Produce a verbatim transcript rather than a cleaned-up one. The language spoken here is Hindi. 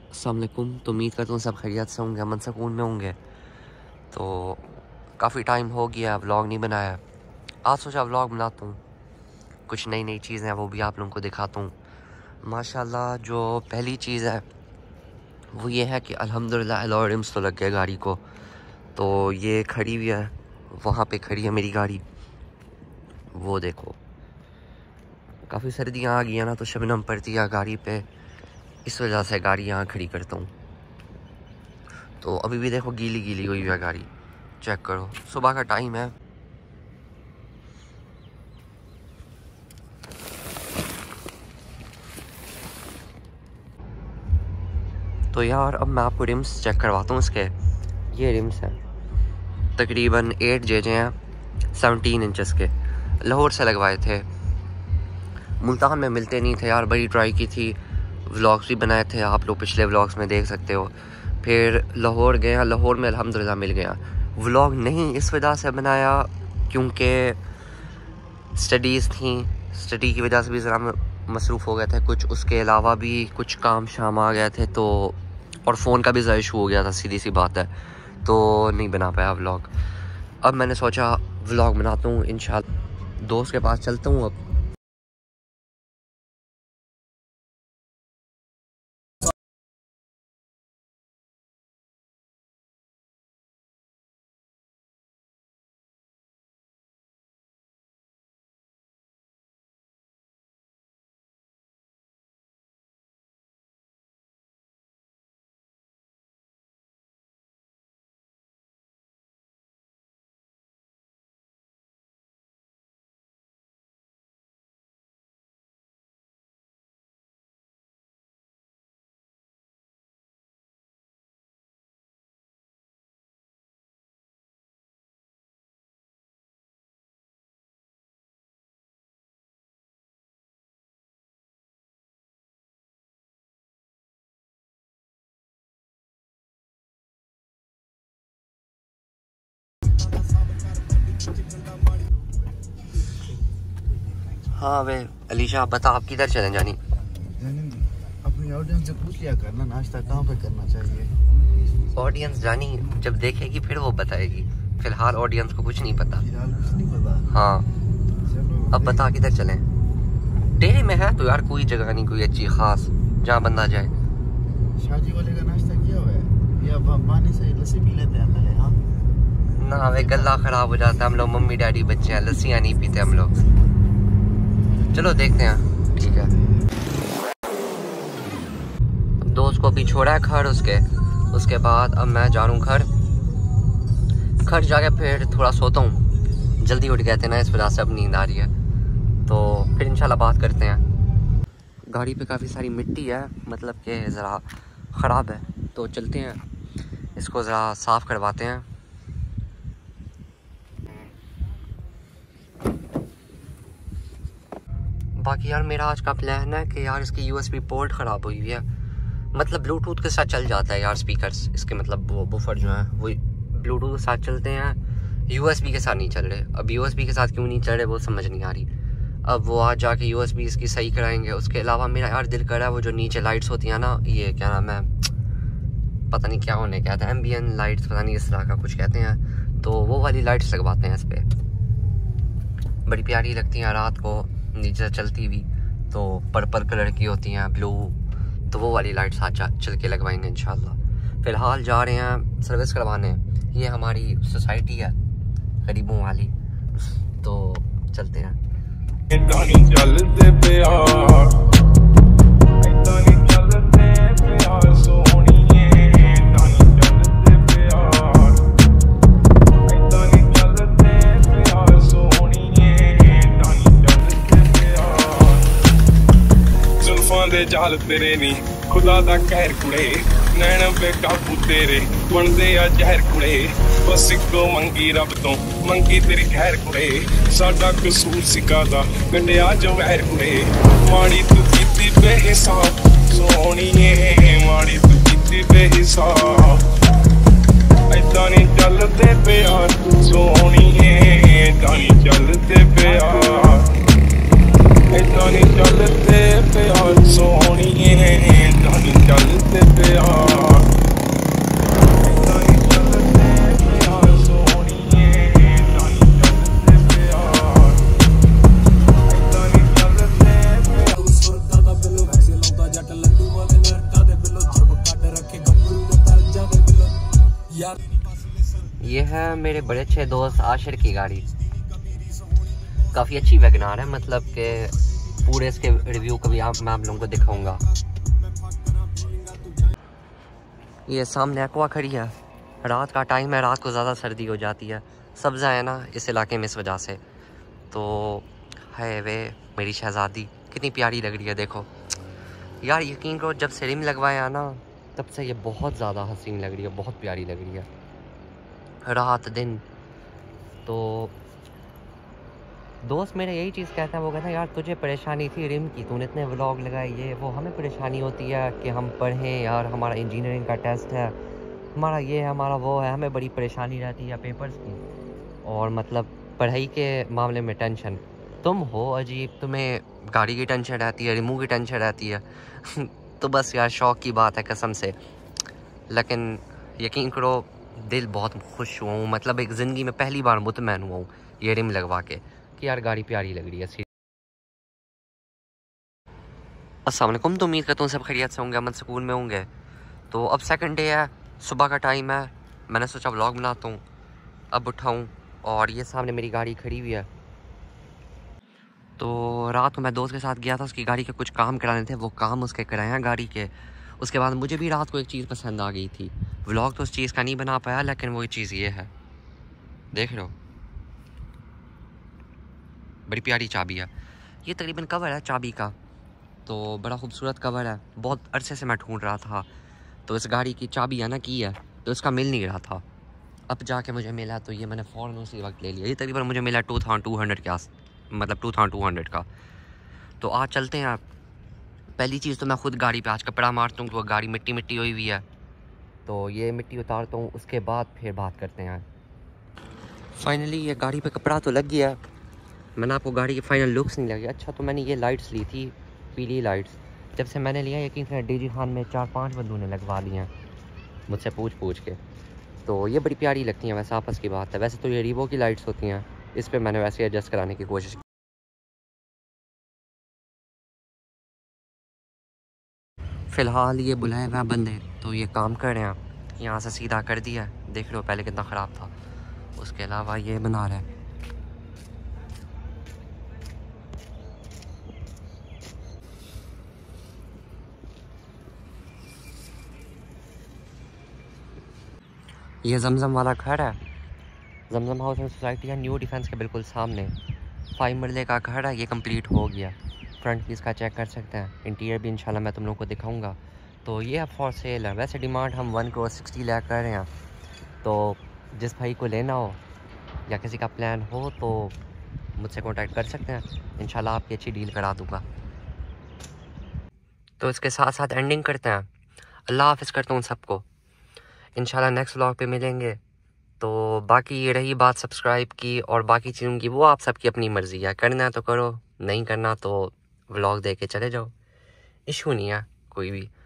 अस्सलाम वालेकुम। तो उम्मीद करता हूँ सब खैरियत से होंगे, अमन सुकून में होंगे। तो काफ़ी टाइम हो गया व्लॉग नहीं बनाया, आज सोचा व्लॉग बनाता हूँ, कुछ नई नई चीज़ें हैं वो भी आप लोगों को दिखाता हूँ। माशाल्लाह जो पहली चीज़ है वो ये है कि अल्हम्दुलिल्लाह अलॉय रिम्स तो लग गए गाड़ी को। तो ये खड़ी हुई है, वहाँ पे खड़ी है मेरी गाड़ी, वो देखो। काफ़ी सर्दियाँ आ गई हैं ना, तो शबनम पड़ती है गाड़ी पे, इस वजह से गाड़ी यहाँ खड़ी करता हूँ। तो अभी भी देखो गीली गीली हुई है गाड़ी, चेक करो, सुबह का टाइम है। तो यार अब मैं आपको रिम्स चेक करवाता हूँ इसके। ये रिम्स हैं तकरीबन एट जे जे हैं, सेवनटीन इंचेस के, लाहौर से लगवाए थे। मुल्तान में मिलते नहीं थे यार, बड़ी ट्राई की थी, व्लॉग्स भी बनाए थे, आप लोग पिछले व्लॉग्स में देख सकते हो। फिर लाहौर गया, लाहौर में अल्हम्दुलिल्लाह मिल गया। व्लॉग नहीं इस वजह से बनाया क्योंकि स्टडीज़ थी, स्टडी की वजह से भी ज़रा मसरूफ़ हो गए थे कुछ, उसके अलावा भी कुछ काम शाम आ गए थे, तो और फ़ोन का भी ज़रा इशू हो गया था, सीधी सी बात है, तो नहीं बना पाया व्लॉग। अब मैंने सोचा व्लॉग बनाता हूँ इंशाल्लाह। दोस्त के पास चलता हूँ अब। हाँ वे अलीशा बता, आप किधर चलें जानी? अपनी ऑडियंस से पूछ लिया करना नाश्ता कहाँ पे करना चाहिए। ऑडियंस जानी जब देखेगी फिर वो बताएगी, फिलहाल ऑडियंस को कुछ नहीं पता। फिलहाल कुछ नहीं पता। हाँ चलो अब बता किधर चलें? डेरे में है तो यार कोई जगह नहीं कोई अच्छी खास जहाँ बंदा जाए। शादी वाले का नाश्ता किया हुआ है या पानी से लस्सी पी लेते हैं पहले? हाँ ना वे गला खराब हो जाता है, हम लोग मम्मी डैडी बच्चे हैं, लस्सियाँ नहीं पीते हम लोग। चलो देखते हैं, ठीक है। दोस्त को भी छोड़ा है घर, उसके उसके बाद अब मैं जा रहा हूँ घर। घर जाके फिर थोड़ा सोता हूँ, जल्दी उठ गए थे ना इस वजह से अब नींद आ रही है, तो फिर इंशाल्लाह बात करते हैं। गाड़ी पे काफ़ी सारी मिट्टी है, मतलब कि ज़रा ख़राब है, तो चलते हैं इसको ज़रा साफ़ करवाते हैं। बाकी यार मेरा आज का प्लान है कि यार इसकी यूएसबी पोर्ट ख़राब हुई हुई है, मतलब ब्लूटूथ के साथ चल जाता है यार स्पीकर्स इसके, मतलब वो बुफर जो है वो ब्लूटूथ के साथ चलते हैं, यूएसबी के साथ नहीं चल रहे। अब यूएसबी के साथ क्यों नहीं चल रहे वो समझ नहीं आ रही। अब वो आज जाके यूएसबी इसकी सही कराएंगे। उसके अलावा मेरा यार दिल कर रहा है वो जो नीचे लाइट्स होती हैं ना, ये क्या नाम है, पता नहीं क्या होने कहता है, एम्बियन लाइट्स पता नहीं इस तरह का कुछ कहते हैं, तो वो वाली लाइट्स लगवाते हैं इस पर, बड़ी प्यारी लगती हैं रात को नीचे चलती हुई, तो पर्पल कलर की होती हैं, ब्लू, तो वो वाली लाइट्स आज चल के लगवाएंगे इंशाल्लाह। फ़िलहाल जा रहे हैं सर्विस करवाने, ये हमारी सोसाइटी है गरीबों वाली, तो चलते हैं। जाल तेरे नी खुदा दा कहर कुड़े, नैन बेकाबू तेरे बनदे आ जहर कुड़े, बस इको मंगी रब तो मंगी तेरी खैर कुड़े, साडा कसूर सिका दा गंढिया जो वैर कुड़े, माड़ी तू कीती बेहिसाब सोहणीए, माड़ी तू कीती बेहिसाब, ऐदां नी चलदे प्यार सोहणीए, ऐदां नी चलदे प्यार, ऐदां नी चलदे प्यार सोहणीए, ऐदां नी चलदे प्यार। ये है मेरे बड़े अच्छे दोस्त आशिर की गाड़ी, काफ़ी अच्छी वैगनार है, मतलब कि पूरे इसके रिव्यू कभी आप मैं आप लोगों को दिखाऊंगा। ये सामने एक्वा खड़ी है, रात का टाइम है, रात को ज़्यादा सर्दी हो जाती है, सब्ज़ा है ना इस इलाके में इस वजह से। तो है वे मेरी शहज़ादी कितनी प्यारी लग रही है, देखो यार यकीन करो जब से रिम लगवाया ना तब से ये बहुत ज़्यादा हसीन लग रही है, बहुत प्यारी लग रही है रात दिन। तो दोस्त मेरा यही चीज़ कहता है, वो कहता है यार तुझे परेशानी थी रिम की, तूने इतने व्लॉग लगाए, ये वो, हमें परेशानी होती है कि हम पढ़ें यार, हमारा इंजीनियरिंग का टेस्ट है, हमारा ये है, हमारा वो है, हमें बड़ी परेशानी रहती है पेपर्स की, और मतलब पढ़ाई के मामले में टेंशन। तुम हो अजीब, तुम्हें गाड़ी की टेंशन रहती है, रिमूव की टेंशन रहती है तो बस यार शौक़ की बात है कसम से। लेकिन यकीन करो दिल बहुत खुश हुआ हूँ, मतलब एक ज़िंदगी में पहली बार मुतमैन हुआ हूँ ये रिम लगवा के कि यार गाड़ी प्यारी लग रही है। अस्सलाम वालेकुम, तो उम्मीद करता हूँ सब खैरियत से होंगे, अमन सुकून में होंगे। तो अब सेकंड डे है, सुबह का टाइम है, मैंने सोचा व्लॉग बनाता हूँ। अब उठाऊँ और ये सामने मेरी गाड़ी खड़ी हुई है। तो रात को मैं दोस्त के साथ गया था, उसकी गाड़ी के कुछ काम कराने थे, वो काम उसके कराए हैं गाड़ी के। उसके बाद मुझे भी रात को एक चीज़ पसंद आ गई थी, व्लॉग तो उस चीज़ का नहीं बना पाया, लेकिन वो चीज़ ये है, देख लो बड़ी प्यारी चाबी है। ये तकरीबन कवर है चाबी का, तो बड़ा खूबसूरत कवर है, बहुत अरसे से मैं ढूंढ रहा था। तो इस गाड़ी की चाबी है ना की है, तो इसका मिल नहीं रहा था, अब जाके मुझे मिला, तो ये मैंने फ़ौरन उसी वक्त ले लिया। ये तकरीबन मुझे मिला टू थाउजेंड टू हंड्रेड के आस, मतलब टू थाउजेंड टू हंड्रेड का। तो आज चलते हैं। आप पहली चीज़ तो मैं ख़ुद गाड़ी पे आज कपड़ा मारता हूँ, तो गाड़ी मिट्टी मिट्टी हुई हुई है, तो ये मिट्टी उतारता हूँ, उसके बाद फिर बात करते हैं। फाइनली ये गाड़ी पे कपड़ा तो लग गया, मैंने आपको गाड़ी की फ़ाइनल लुक्स नहीं लगी। अच्छा, तो मैंने ये लाइट्स ली थी, पीली लाइट्स, जब से मैंने लिया यकीन से डीजी खान में चार पांच बंदों ने लगवा ली हैं मुझसे पूछ पूछ के। तो ये बड़ी प्यारी लगती हैं, वैसे आपस की बात है। वैसे तो ये रीवो की लाइट्स होती हैं, इस पर मैंने वैसे एडजस्ट कराने की कोशिश की। फ़िलहाल ये बुलाए हुए बंदे तो ये काम कर रहे हैं, यहाँ से सीधा कर दिया, देख लो पहले कितना ख़राब था। उसके अलावा ये बना रहे हैं, ये जमजम वाला घर है, जमजम हाउस एंड सोसाइटी है, न्यू डिफेंस के बिल्कुल सामने, फाइव मरले का घर है, ये कंप्लीट हो गया। फ्रंट भी इसका चेक कर सकते हैं, इंटीरियर भी इंशाल्लाह मैं तुम लोगों को दिखाऊंगा। तो ये अब फॉर सेल है, वैसे डिमांड हम वन करोड़ सिक्सटी लाख कर रहे हैं। तो जिस भाई को लेना हो या किसी का प्लान हो तो मुझसे कॉन्टैक्ट कर सकते हैं, इंशाल्लाह आपकी अच्छी डील करा दूँगा। तो इसके साथ साथ एंडिंग करते हैं, अल्लाह हाफ़िज़ करता हूँ सबको, इंशाल्लाह नेक्स्ट व्लॉग पे मिलेंगे। तो बाकी ये रही बात सब्सक्राइब की और बाकी चीज़ों की, वो आप सबकी अपनी मर्ज़ी है, करना है तो करो, नहीं करना तो व्लॉग देख के चले जाओ, इशू नहीं है कोई भी।